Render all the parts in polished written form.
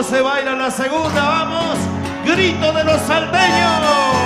cómo se baila la segunda, vamos. Grito de los salteños.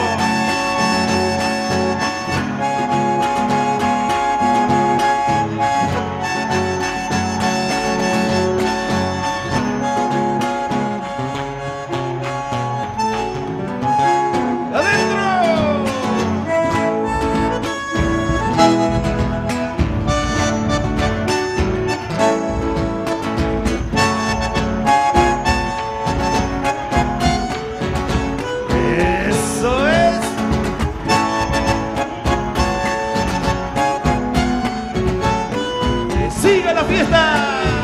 ¡Siga la fiesta!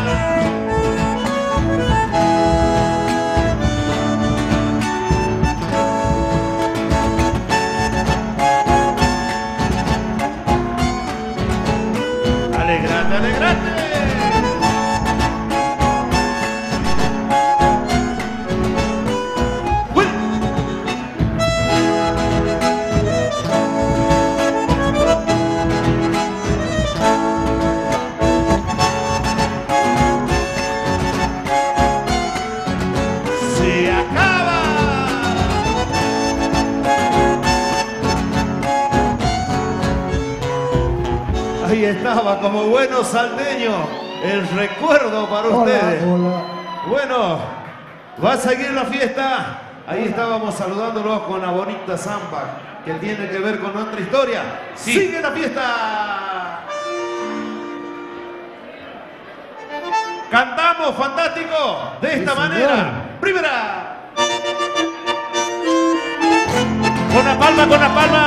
¡Alegrate, alegrate! Ahí estaba, como buenos salteños, el recuerdo para ustedes. Hola. Bueno, va a seguir la fiesta. Ahí estábamos saludándolos con la bonita samba que tiene que ver con nuestra historia. Sí. ¡Sigue la fiesta! Cantamos, fantástico, de esta manera. Primera. Con la palma, con la palma.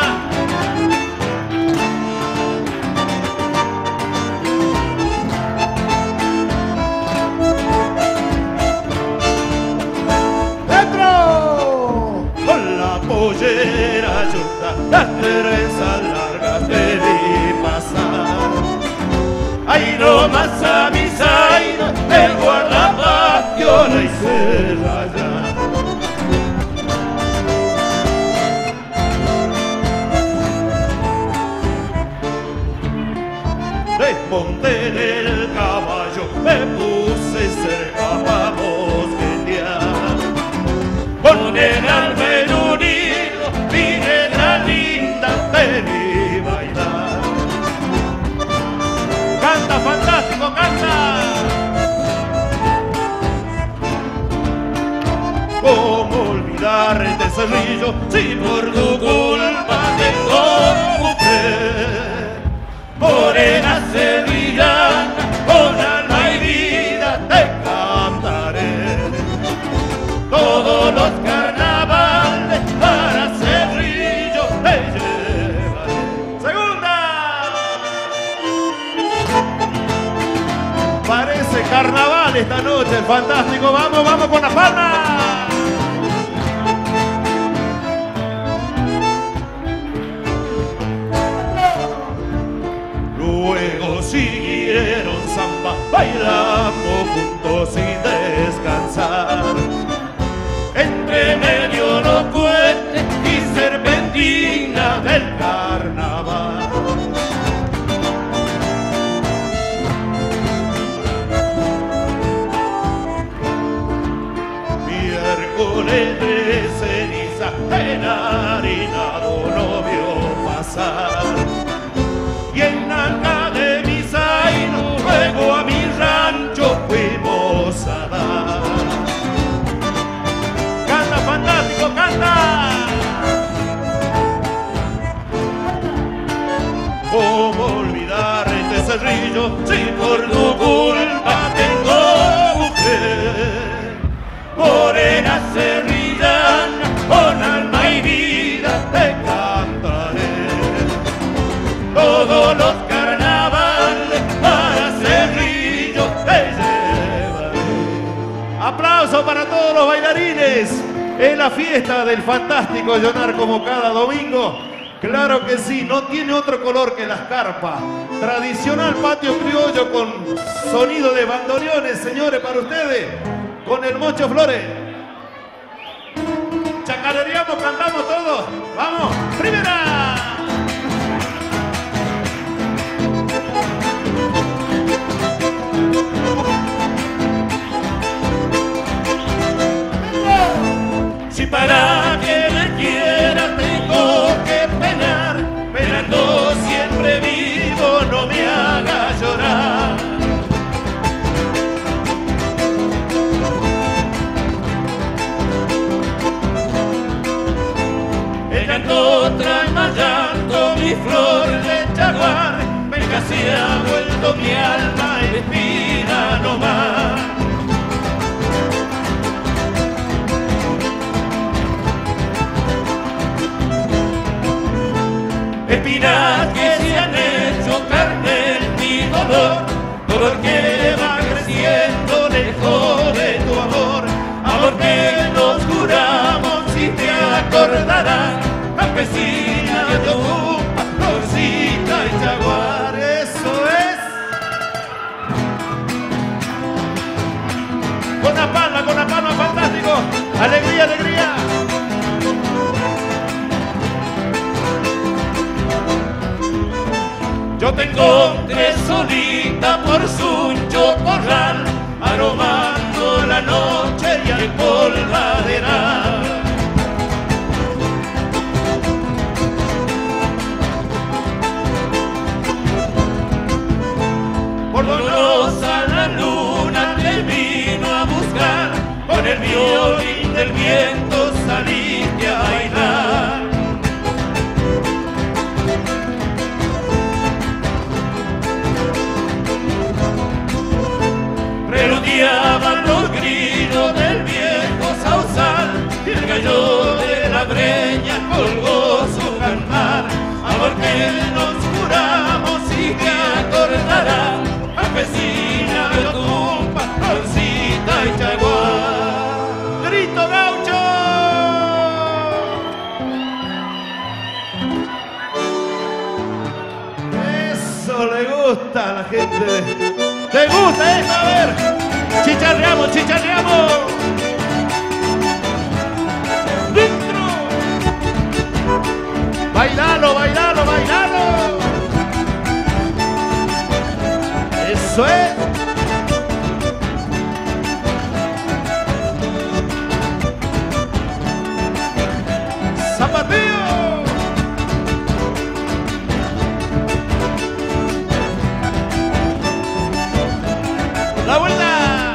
Pollera yunta, las trenzas largas te vi pasar. Ahí nomás a mi zaino, el guardapatio la hice rayar. Desmonté del caballo, me puse cerca para mosquetear. Con el alma en unido, mi negra linda, te vi bailar. Canta, fantástico, canta. ¿Cómo olvidar este cerrillo si por tu culpa tengo mujer? Morena sevillana, con alma y vida te cantaré. Todos los carnavales para Cerrillo te llevaré. ¡Segunda! Parece carnaval esta noche, fantástico. Vamos, vamos con la palma. Luego siguieron samba, bailamos juntos sin descansar. Entre medio los puentes y serpentina del carnaval. Miércoles de ceniza, enharinado lo vio pasar. Y en Naca de mi zaino, luego a mi rancho fuimos a dar. Canta, fantástico, canta. ¿Cómo olvidar este cerrillo si por tu culpa tengo mujer? Morena cerrillana, con alma y vida te cantaré. Todos los carnavales para Cerrillo te llevaré. Aplauso para todos los bailarines en la fiesta del fantástico Yonar como cada domingo. Claro que sí, no tiene otro color que las carpas. Tradicional patio criollo con sonido de bandoneones, señores, para ustedes. Con el Mocho Flores. Chacareamos, cantamos todos. ¡Vamos! ¡Primera! el llanto trae más llanto, mi flor de jaguar. Venga, se ha vuelto mi alma espina nomás. Espinas que se han hecho carne en mi dolor, dolor que va creciendo lejos de tu amor, amor que nos juramos si te acordarás, campesina de Ocupa, florcita y jaguar. Eso es. Con la palma, fantástico. Alegría, alegría. Yo te encontré solita por Suncho Corral, aromando la noche y el polvaderal. Por dolorosa la luna te vino a buscar, con el violín del viento saliste a bailar. Preludiaban los grillos del viejo sausal y el gallo de la breña colgó su cantar. Amor que nos juramos y te acordarás, campesina de Ocupa, florcita y jaguar. ¡Grito gaucho! Eso le gusta a la gente. ¿Te gusta esto? A ver, chicharreamos, chicharreamos. ¡Dentro! Bailalo, bailalo, bailalo. Eso es. Zapateo. La vuelta.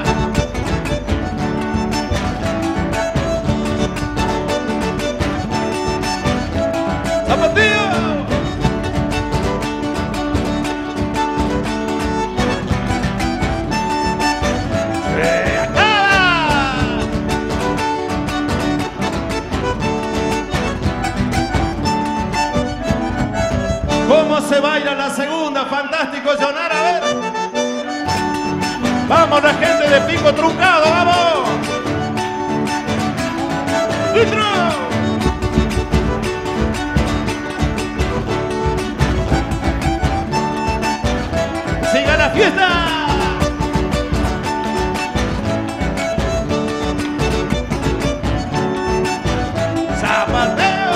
Zapateo. Se acaba. ¿Cómo se baila la segunda? Fantástico, Jonar, a ver. Vamos la gente de Pico Truncado, vamos. ¡Dentro! ¡Siga la fiesta! ¡Zapateo!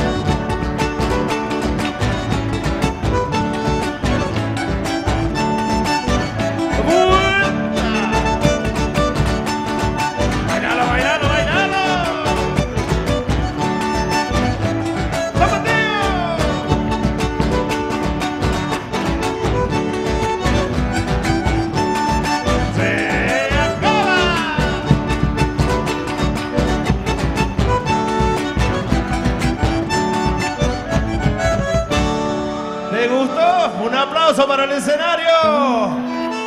¿Te gustó? Un aplauso para el escenario.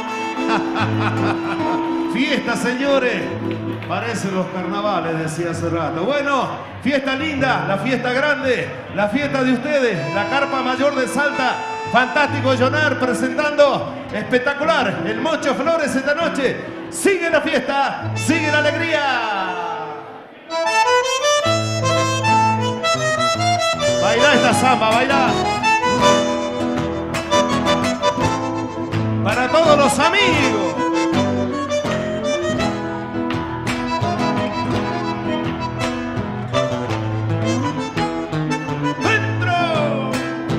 Fiesta, señores. Parecen los carnavales, decía hace rato. Bueno, fiesta linda, la fiesta grande, la fiesta de ustedes, la Carpa Mayor de Salta. Fantástico Jonar presentando espectacular el Mocho Flores esta noche. Sigue la fiesta, sigue la alegría. Baila esta samba, baila. Para todos los amigos. ¡Dentro!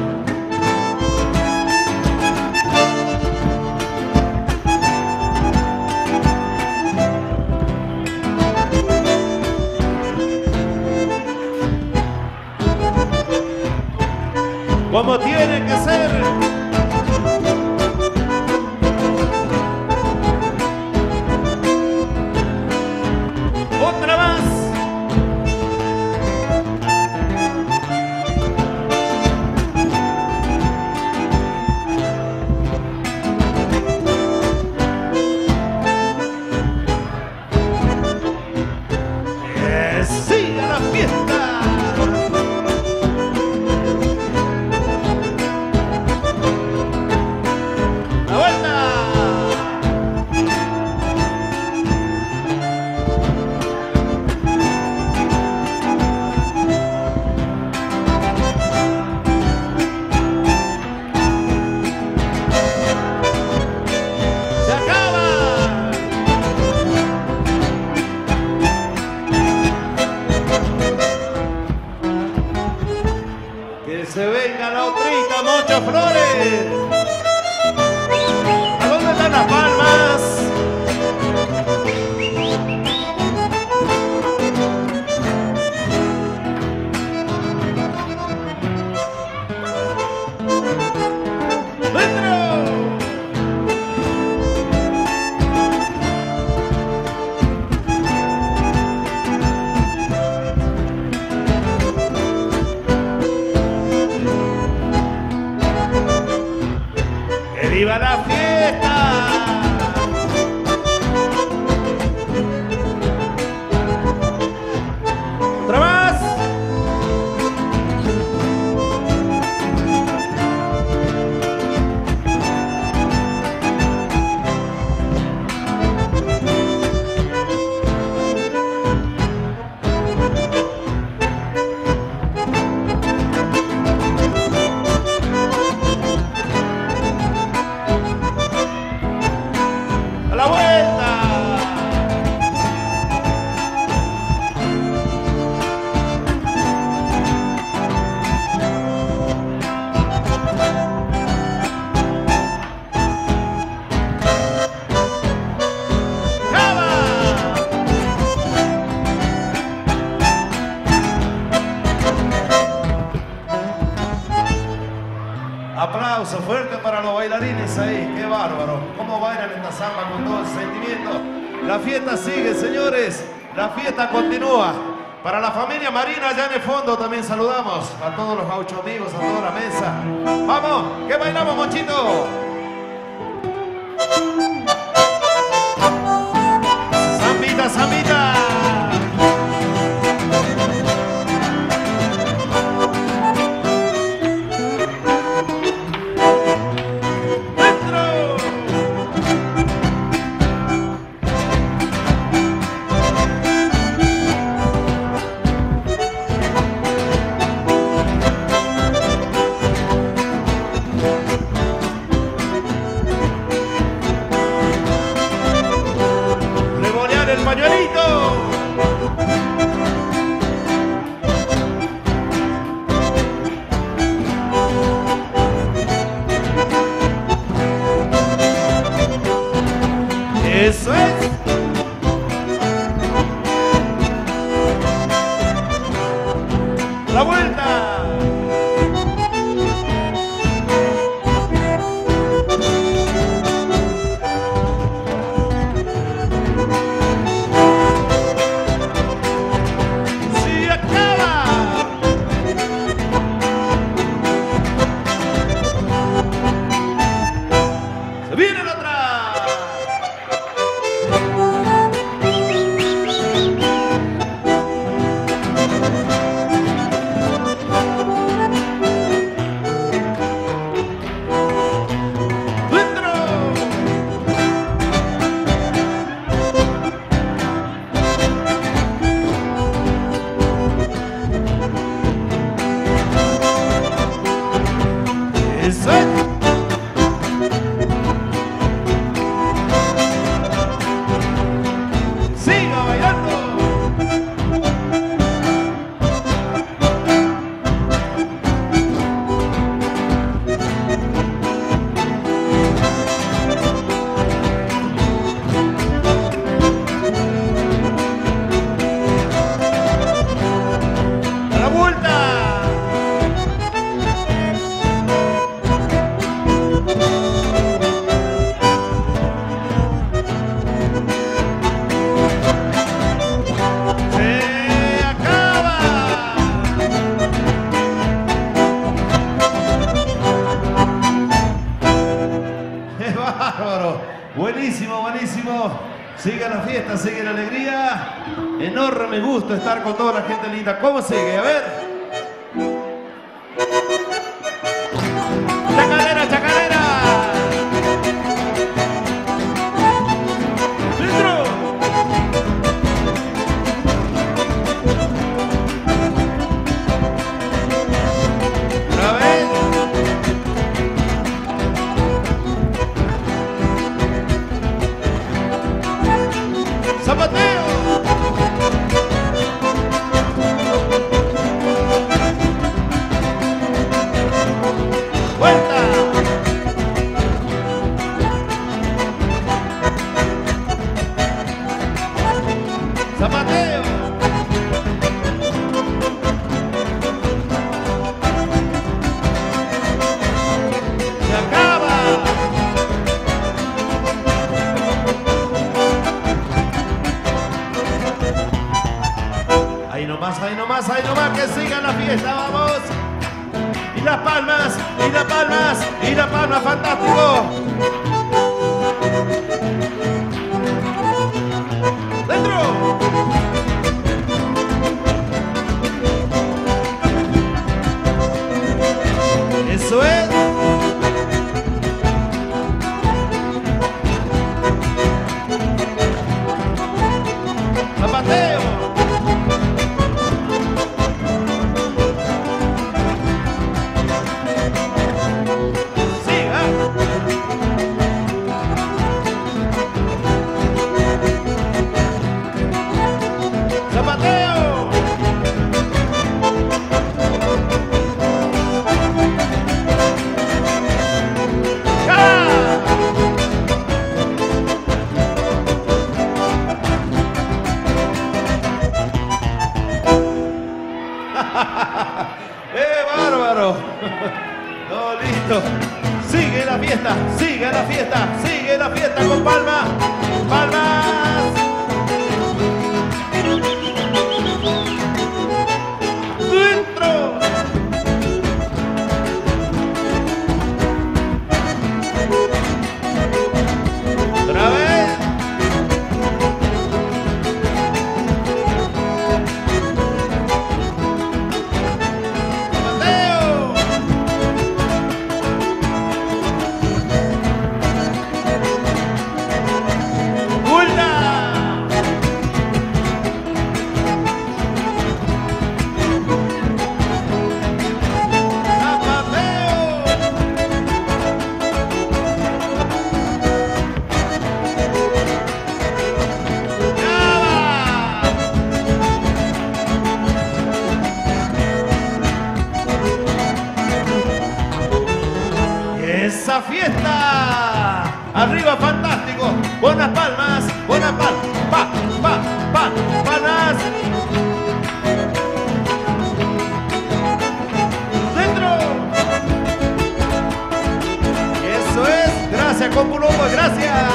Como tiene que ser. Otra más. se venga la otrita, Moncho Flores. ¿A dónde están las palmas? ¡Viva la fiesta! ¡Otra más! ¡La vuelta! Aplauso fuerte para los bailarines ahí, qué bárbaro. Cómo bailan esta samba con todo el sentimiento. La fiesta sigue, señores. La fiesta continúa. Para la familia Marina allá en el fondo también saludamos a todos los gauchos amigos, a toda la mesa. Vamos, que bailamos, Monchito. Zambita, zambita. El pañuelito. Eso es. La vuelta. ¡Viene la otra! ¡Dentro! ¡Eso es! Buenísimo, buenísimo. Sigue la fiesta, sigue la alegría. Enorme gusto estar con toda la gente linda. ¿Cómo sigue? A ver. Chacarera, chacarera. Dentro. Otra vez. Zapateo. y las palmas, y las palmas, y las palmas, fantástico. ¡Dentro! Eso es. Zapateo. Siga. Zapateo. ¡Eh, bárbaro! No, listo. Sigue la fiesta, sigue la fiesta, sigue la fiesta con palmas. ¡Palmas! ¡Dentro! ¡Otra vez! ¡Esa fiesta! ¡Arriba, fantástico! ¡Buenas palmas! ¡Buenas palmas! ¡Palmas! ¡Dentro! ¡Eso es! ¡Gracias, Compulobo! ¡Gracias!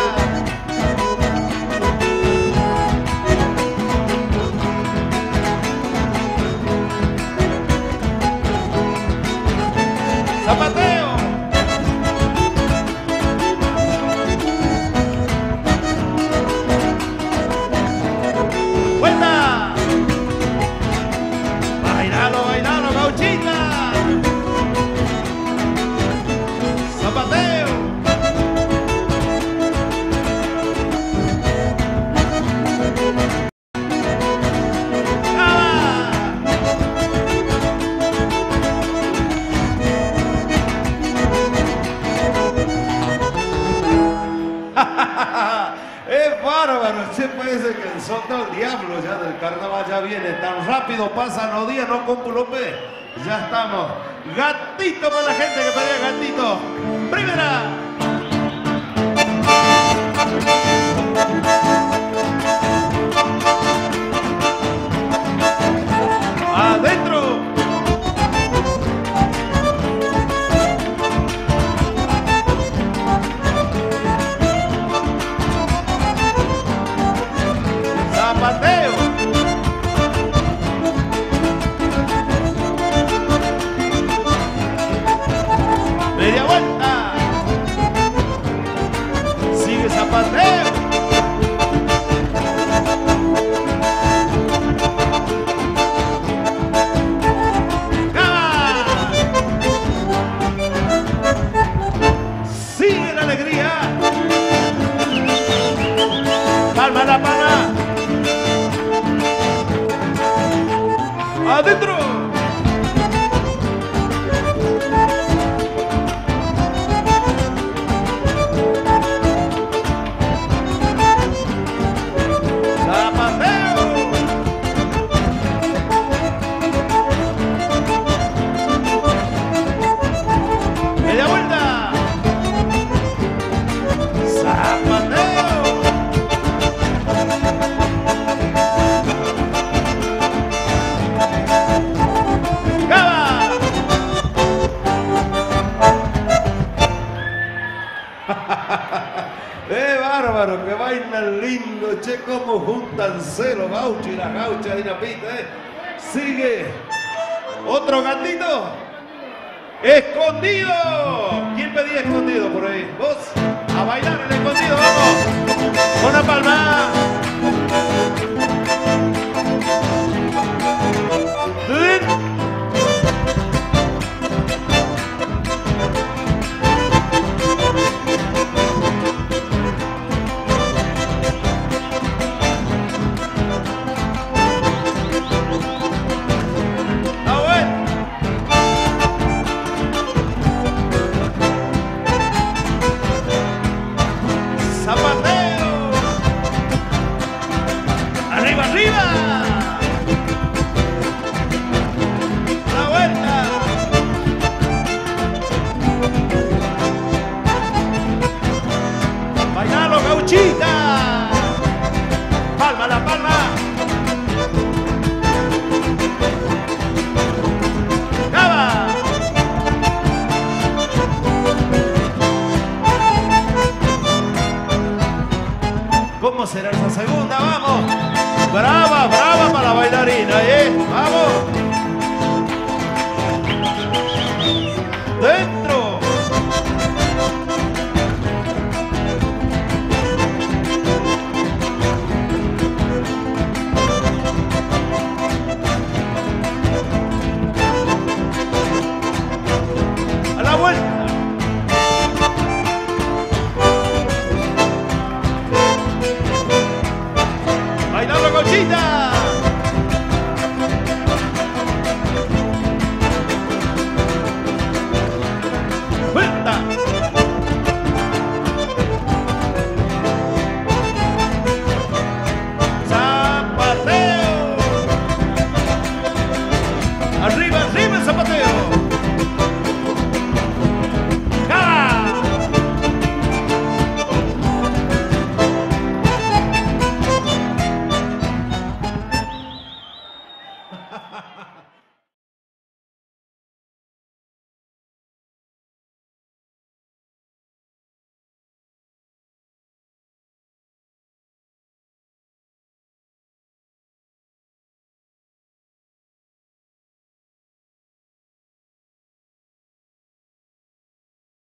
¡Zapateo! Bailalo, gauchita. Zapateo. Es bárbaro, se parece que el son del diablo ya del carnaval ya viene, tan rápido pasan los días, ¿no, Compu López? Ya estamos. Gatito para la gente que pedía gatito. Primera. Adentro. Zapateo. Media vuelta. Sigue zapateo. ¡Cama! Sigue la alegría. Palma la palma. Adentro. Zapateo. Media vuelta. Zapateo. Bárbaro, que bailan lindo, che, cómo juntan celo, gaucho y la gaucha de Dinapita, Sigue. Otro gatito. Escondido. ¿Quién pedía escondido por ahí? ¿Vos? A bailar el escondido, vamos. Con la palma. Gauchita, palma la palma. ¡Cava! ¿Cómo será esa segunda? ¡Vamos! ¡Brava!